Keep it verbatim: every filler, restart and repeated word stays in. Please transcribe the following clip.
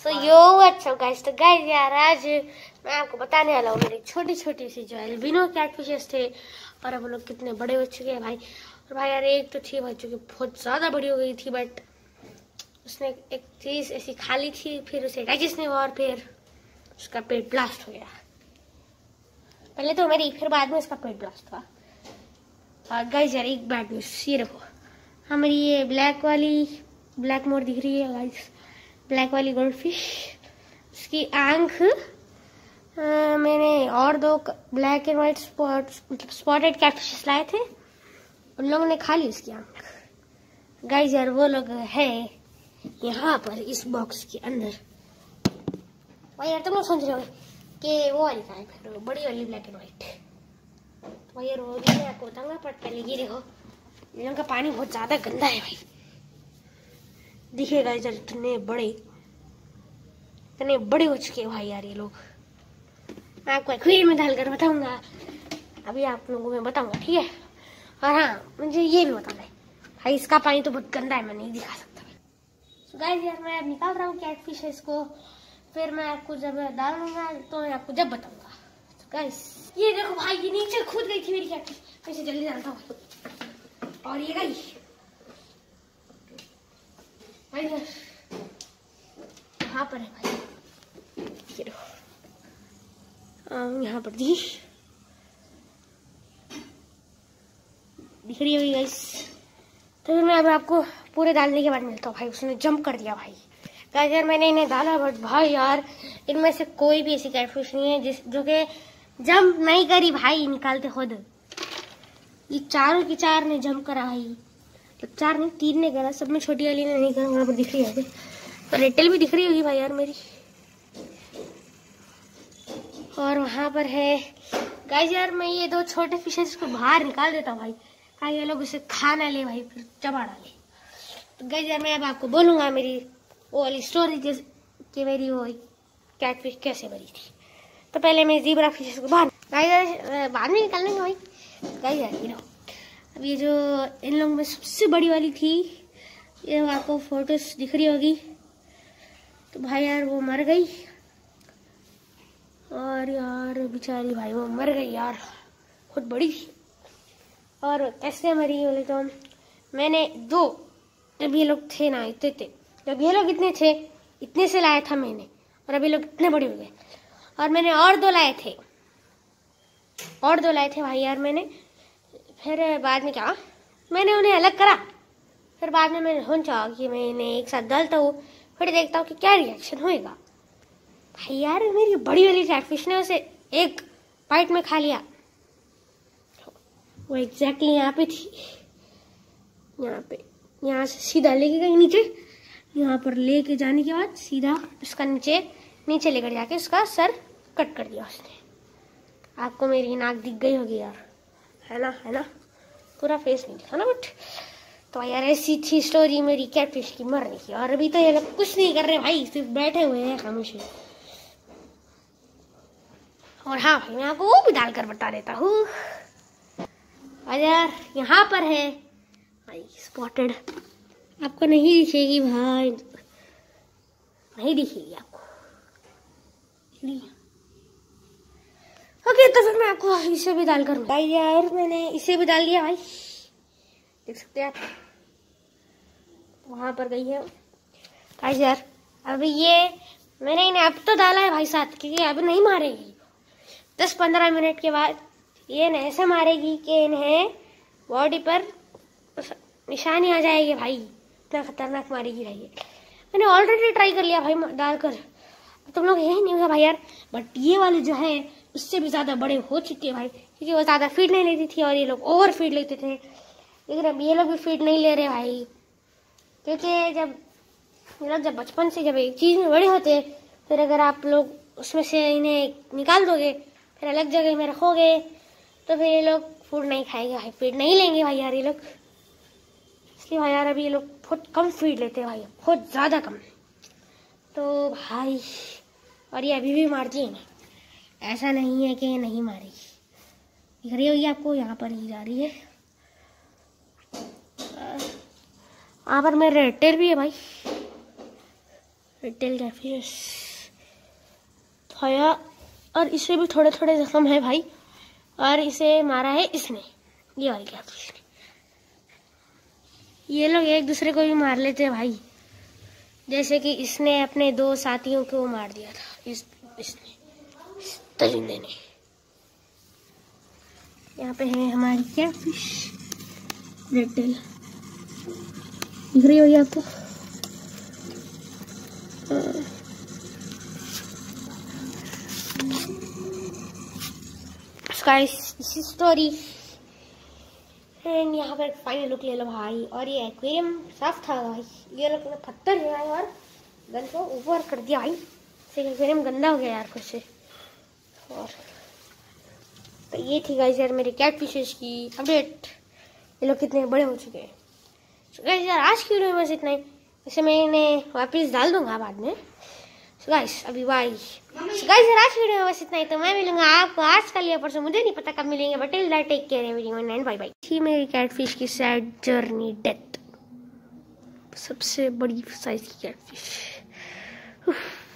सो यो अच्छा गाइस, तो गाइस यार आज मैं आपको बताने वाला हूँ मेरी छोटी छोटी सी जो एल्बिनो कैटफिशेस थे और अब वो लोग कितने बड़े हो चुके हैं भाई। और भाई यार एक तो थी भाई जो कि बहुत ज़्यादा बड़ी हो गई थी, बट उसने एक चीज़ ऐसी खा ली थी, फिर उसे डाइजेस्ट नहीं हुआ और फिर उसका पेट ब्लास्ट हो गया। पहले तो मेरी, फिर बाद में उसका पेट ब्लास्ट हुआ। और गाइस यार एक बैड न्यूज़, ये देखो हाँ मेरी ये ब्लैक वाली ब्लैक मोर दिख रही है गाइस, ब्लैक वाली गोल्ड फिश, उसकी आंख आ, मैंने और दो ब्लैक एंड व्हाइट स्पॉट मतलब स्पॉटेड कैटफिश लाए थे, उन लोगों ने खा ली उसकी आंख। गाइस यार वो लोग है यहाँ पर इस बॉक्स के अंदर। भाई यार तुम लोग समझ रहे हो कि वो वाली कहाँ है, फिर बड़ी वाली ब्लैक एंड व्हाइट। तो भाई यार वो भी मैं आपको बताऊंगा, पर पहले ये देखो इन लोगों का पानी बहुत ज्यादा गंदा है भाई। दिखेगा इधर इतने बड़े इतने बड़े हो चुके हैं भाई यार ये लोग। मैं आपको एक्वेरियम में डालकर बताऊंगा, अभी आप लोगों को मैं बताऊंगा, ठीक है। और हाँ मुझे ये भी बताना है भाई, इसका पानी तो बहुत गंदा है, मैं नहीं दिखा सकता। तो गाइस यार मैं अब निकाल रहा हूँ कैटफिश है इसको, फिर मैं आपको जब डालूंगा तो मैं आपको जब बताऊंगा। तो गाइस ये देखो भाई, ये नीचे कूद गई थी मेरी कैटफिश, मैं इसे जल्दी डालता हूँ। और ये गई भाई यहाँ पर है भाई, ये देखो यहाँ पर दी दिख रही होगी गाइस। तो फिर मैं अब आपको पूरे डालने के बाद मिलता हूँ भाई। उसने जंप कर दिया भाई। गाइस यार मैंने इन्हें डाला, बट भाई यार इनमें से कोई भी ऐसी कैटफिश नहीं है जिस जो कि जंप नहीं करी भाई निकालते खुद। ये चारों की चार ने जंप करा भाई, तो चार नहीं तीन ने करा, सब में छोटी वाली ने नहीं करा। वहां पर दिख रही है तो रेटल भी दिख रही होगी भाई यार मेरी। और वहां पर है गाइस यार मैं ये दो छोटे फिशेस को बाहर निकाल देता हूँ भाई, ताकि ये लोग उसे खा ना ले भाई, फिर चबा डाले। तो गाइस यार मैं अब आपको बोलूंगा मेरी वो वाली स्टोरी कि मेरी वो कैटफिश कैसे बनी थी। तो पहले मैं ज़ीब्रा फिशेस को बाहर गाइस यार बाद में निकालेंगे भाई। गाइस यार ये अब ये जो इन लोगों में सबसे बड़ी वाली थी, ये आपको फोटोस दिख रही होगी। तो भाई यार वो मर गई, और यार बेचारी भाई वो मर गई यार, बहुत बड़ी थी। और कैसे मरी बोले तो मैंने दो, जब ये लोग थे ना इतने थे, जब ये लोग इतने थे इतने से लाया था मैंने, और अभी लोग इतने बड़े हो गए। और मैंने और दो लाए थे और दो लाए थे भाई यार मैंने। फिर बाद में क्या मैंने उन्हें अलग करा, फिर बाद में मैंने सोचा कि मैं इन्हें एक साथ डालता हूँ, फिर देखता हूँ कि क्या रिएक्शन होएगा। भाई यार मेरी बड़ी वाली कैटफिश ने उसे एक बाइट में खा लिया। वो एग्जैक्टली यहाँ पे थी, यहाँ पे यहाँ से सीधा लेके गई नीचे, यहाँ पर लेके जाने के बाद सीधा उसका नीचे नीचे लेकर जाके उसका सर कट कर दिया उसने। आपको मेरी नाक दिख गई होगी यार, है ना है ना पूरा फेस नहीं दिखा ना, बट तो यार ऐसी थी स्टोरी मेरी कैटफिश की मरने की। और अभी तो ये लोग कुछ नहीं कर रहे भाई, सिर्फ बैठे हुए हैं खामोश। और हाँ भाई मैं आपको वो भी डालकर बता देता हूँ। और यार यहाँ पर है भाई स्पॉटेड, आपको नहीं दिखेगी भाई, नहीं दिखेगी आपको। ओके तो फिर मैं आपको इसे भी डालकर भाई यार मैंने इसे भी डाल दिया भाई, देख सकते हैं आप वहां पर गई है भाई यार। अभी ये मैंने इन्हें अब तो डाला है भाई साथ, क्योंकि अभी नहीं मारेगी। दस पंद्रह मिनट के बाद ये ऐसे मारेगी कि इन्हें बॉडी पर निशानी आ जाएगी भाई, इतना खतरनाक मारेगी भाई। मैंने ऑलरेडी ट्राई कर लिया भाई डालकर, तुम लोग यही नहीं होगा भाई यार। बट ये वाले जो है उससे भी ज्यादा बड़े हो चुके हैं भाई, क्योंकि वो ज्यादा फीड नहीं लेती थी और ये लोग ओवर फीड लेते थे। लेकिन अब ये लोग भी फीड नहीं ले रहे भाई, क्योंकि जब ये लोग जब बचपन से जब एक चीज में बड़े होते हैं, फिर अगर आप लोग उसमें से इन्हें निकाल दोगे फिर अलग जगह में रखोगे, तो फिर ये लोग फूड नहीं खाएंगे भाई, फीड नहीं लेंगे भाई यार ये लोग। इसलिए भाई यार अभी ये लोग बहुत कम फीड लेते हैं भाई, बहुत ज्यादा कम। तो भाई और ये अभी भी मारती है ना, ऐसा नहीं है कि ये नहीं मारेगी। दिख रही होगी आपको, यहाँ पर ही जा रही है। वहाँ पर मेरे रेड टेल भी है भाई, टेल कैटफिश खाया, और इसे भी थोड़े थोड़े जख्म है भाई, और इसे मारा है इसने, ये वाली कैटफिश ने। ये लोग एक दूसरे को भी मार लेते हैं भाई, जैसे कि इसने अपने दो साथियों को मार दिया था, इस इसने इस परिंदे ने। यहाँ पे है हमारी कैटफिश रेड टेल, दिख रही होगी आपको। स्टोरी एंड यहाँ पर फाइनल लुक ले लो भाई। और ये एक्वेरियम साफ था भाई, ये लोग ने पत्थर ले आए और गन को ऊपर कर दिया भाई, से एक्वेरियम गंदा हो गया यार खुद से। और तो ये थी गाइस यार मेरे कैटफिशेस की अपडेट, ये लोग कितने बड़े हो चुके हैं। तो गाइस यार आज की वीडियो में बस इतना ही, इसे मैं इन्हें वापस डाल दूंगा बाद में। So guys, अभी बाय। So guys, यार आज की वीडियो में बस इतना ही, तो मैं मिलूंगा आपको आज कल या परसों, मुझे नहीं पता कब मिलेंगे, but till that take care everyone and bye bye. थी मेरी कैटफिश की सैड जर्नी डेथ, सबसे बड़ी साइज की कैटफिश।